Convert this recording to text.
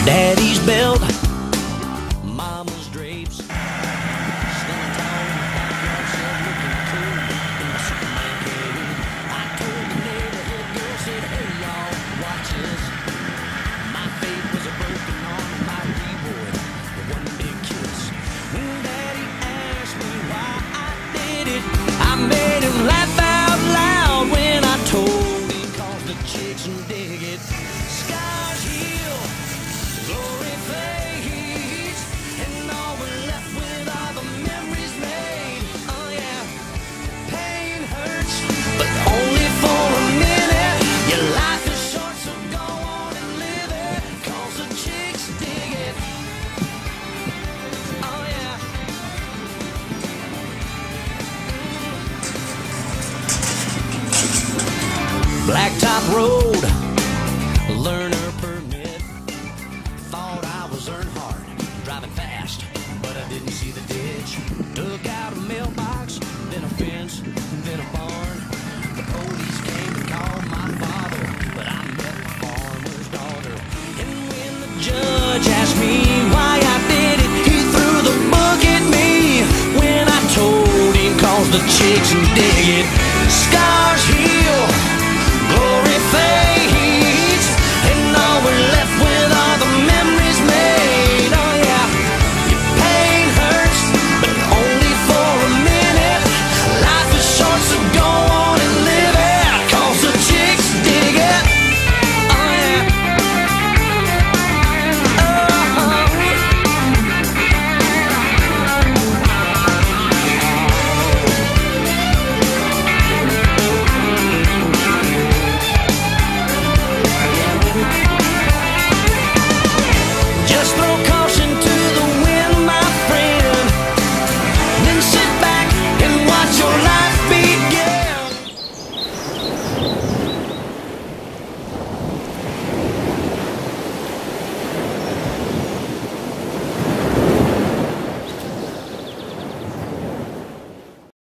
Daddy's belt, mama's drapes, standing tall in the backyard shed, looking cool in my Superman cape. I told the neighborhood girl, said, hey y'all, watch this. My fate was a broken arm and my reward, the one big kiss. When Daddy asked me why I did it, I made him laugh out loud when I told him, cause the chicks dig it. Scars heal, glory fades, and all we're left with are the memories made. Oh yeah, pain hurts, but only for a minute. Your life is short, so go on and live it, cause the chicks dig it. Oh yeah. Blacktop road, learner permit. Thought I was Earnhardt, driving fast, but I didn't see the ditch. Took out a mailbox, then a fence, then a barn. The police came and called my father, but I met the farmer's daughter. And when the judge asked me why I did it, he threw the book at me when I told him, cause the chicks dig it.